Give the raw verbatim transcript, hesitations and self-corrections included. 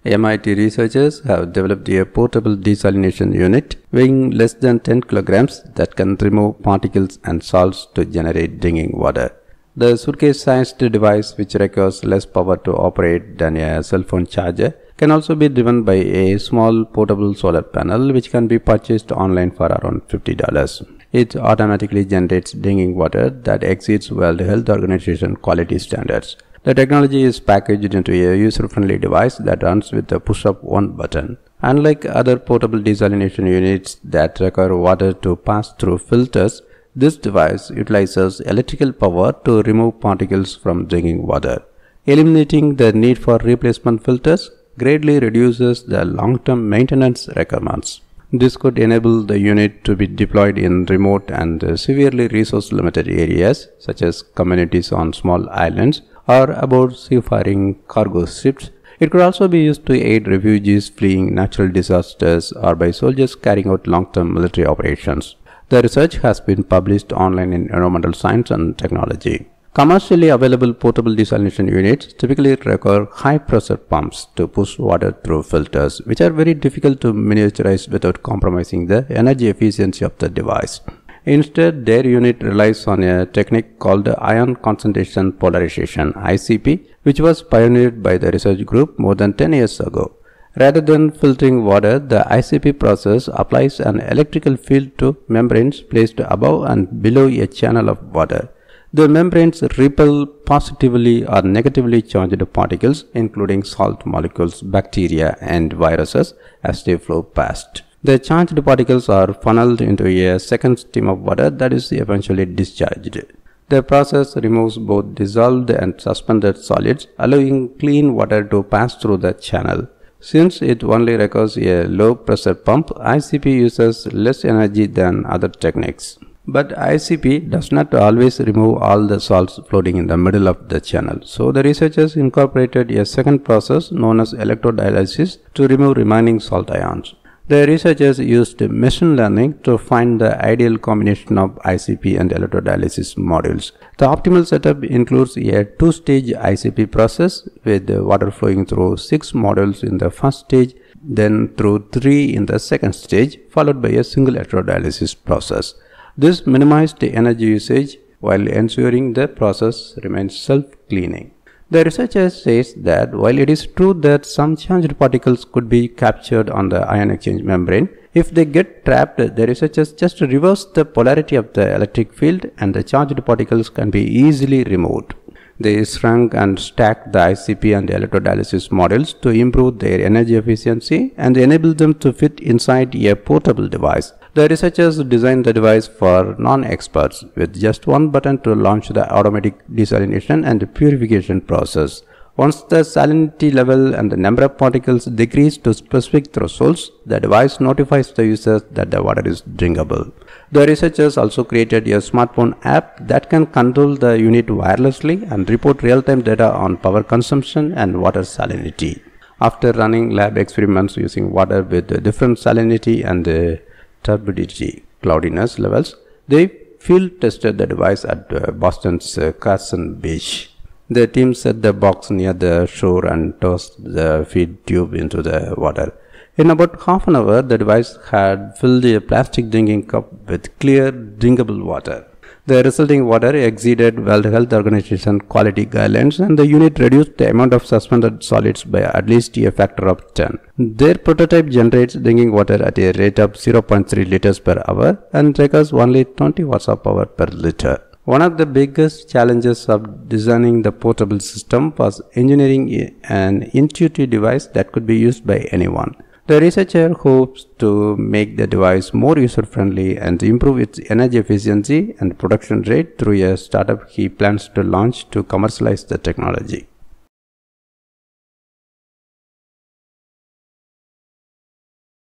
M I T researchers have developed a portable desalination unit weighing less than ten kilograms that can remove particles and salts to generate drinking water. The suitcase-sized device, which requires less power to operate than a cell phone charger, can also be driven by a small portable solar panel which can be purchased online for around fifty dollars. It automatically generates drinking water that exceeds World Health Organization quality standards. The technology is packaged into a user-friendly device that runs with the push of one button. Unlike other portable desalination units that require water to pass through filters, this device utilizes electrical power to remove particles from drinking water. Eliminating the need for replacement filters greatly reduces the long-term maintenance requirements. This could enable the unit to be deployed in remote and severely resource-limited areas such as communities on small islands or aboard seafaring cargo ships. It could also be used to aid refugees fleeing natural disasters or by soldiers carrying out long-term military operations. The research has been published online in Environmental Science and Technology. Commercially available portable desalination units typically require high-pressure pumps to push water through filters, which are very difficult to miniaturize without compromising the energy efficiency of the device. Instead, their unit relies on a technique called ion concentration polarization I C P, which was pioneered by the research group more than ten years ago. Rather than filtering water, the I C P process applies an electrical field to membranes placed above and below a channel of water. The membranes repel positively or negatively charged particles, including salt molecules, bacteria, and viruses, as they flow past. The charged particles are funneled into a second stream of water that is eventually discharged. The process removes both dissolved and suspended solids, allowing clean water to pass through the channel. Since it only requires a low-pressure pump, I C P uses less energy than other techniques. But I C P does not always remove all the salts floating in the middle of the channel. So the researchers incorporated a second process known as electrodialysis to remove remaining salt ions. The researchers used machine learning to find the ideal combination of I C P and electrodialysis modules. The optimal setup includes a two-stage I C P process with water flowing through six modules in the first stage, then through three in the second stage, followed by a single electrodialysis process. This minimized the energy usage while ensuring the process remains self-cleaning. The researchers say that while it is true that some charged particles could be captured on the ion exchange membrane, if they get trapped, the researchers just reverse the polarity of the electric field and the charged particles can be easily removed. They shrunk and stacked the I C P and electrodialysis modules to improve their energy efficiency and enable them to fit inside a portable device. The researchers designed the device for non-experts with just one button to launch the automatic desalination and purification process. Once the salinity level and the number of particles decrease to specific thresholds, the device notifies the user that the water is drinkable. The researchers also created a smartphone app that can control the unit wirelessly and report real-time data on power consumption and water salinity. After running lab experiments using water with different salinity and uh, turbidity cloudiness levels, they field tested the device at uh, Boston's uh, Carson Beach. The team set the box near the shore and tossed the feed tube into the water. In about half an hour, the device had filled a plastic drinking cup with clear, drinkable water. The resulting water exceeded World Health Organization quality guidelines and the unit reduced the amount of suspended solids by at least a factor of ten. Their prototype generates drinking water at a rate of zero point three liters per hour and requires only twenty watts of power per liter. One of the biggest challenges of designing the portable system was engineering an intuitive device that could be used by anyone. The researcher hopes to make the device more user-friendly and improve its energy efficiency and production rate through a startup he plans to launch to commercialize the technology.